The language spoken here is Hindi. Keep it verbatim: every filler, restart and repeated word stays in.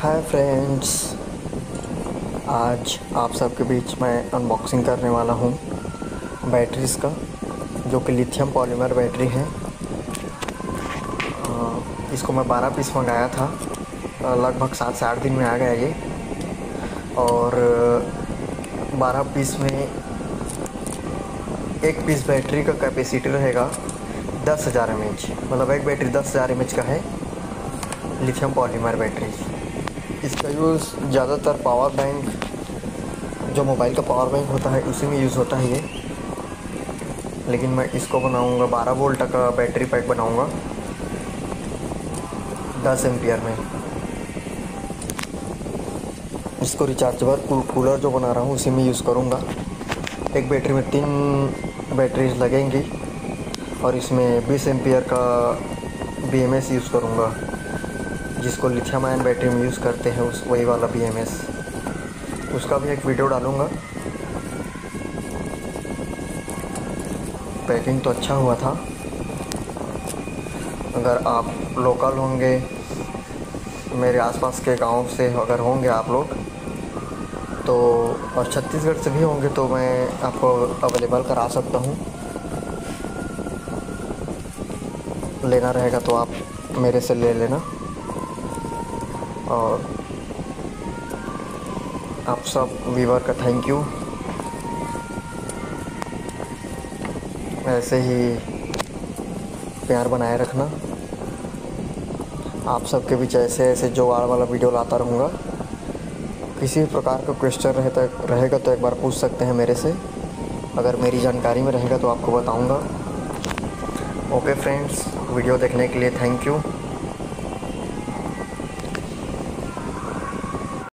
हाय फ्रेंड्स, आज आप सबके बीच मैं अनबॉक्सिंग करने वाला हूँ बैटरीज़ का, जो कि लिथियम पॉलीमर बैटरी है। इसको मैं बारह पीस मंगाया था, लगभग सात से आठ दिन में आ गया ये। और बारह पीस में एक पीस बैटरी का कैपेसिटी रहेगा दस हज़ार एम एच, मतलब एक बैटरी दस हज़ार एम एच का है लिथियम पॉलीमर बैटरी। इसका यूज़ ज़्यादातर पावर बैंक, जो मोबाइल का पावर बैंक होता है उसी में यूज़ होता है ये। लेकिन मैं इसको बनाऊंगा बारह वोल्ट का बैटरी पैक बनाऊंगा दस एम्पियर में। इसको रिचार्जेबल कूलर जो बना रहा हूँ उसी में यूज़ करूँगा। एक बैटरी में तीन बैटरीज लगेंगी और इसमें बीस एम्पियर का बी एम एस यूज़ करूँगा, जिसको लिथियम आयन बैटरी में यूज़ करते हैं, उस वही वाला बी एम एस। उसका भी एक वीडियो डालूँगा। पैकिंग तो अच्छा हुआ था। अगर आप लोकल होंगे, मेरे आसपास के गांव से अगर होंगे आप लोग तो, और छत्तीसगढ़ से भी होंगे तो मैं आपको अवेलेबल करा सकता हूँ। लेना रहेगा तो आप मेरे से ले लेना। और आप सब व्यूअर का थैंक यू। ऐसे ही प्यार बनाए रखना। आप सबके बीच ऐसे ऐसे जुगाड़ वाला वीडियो लाता रहूँगा। किसी भी प्रकार का क्वेश्चन रहता रहेगा तो एक बार पूछ सकते हैं मेरे से। अगर मेरी जानकारी में रहेगा तो आपको बताऊँगा। ओके फ्रेंड्स, वीडियो देखने के लिए थैंक यू।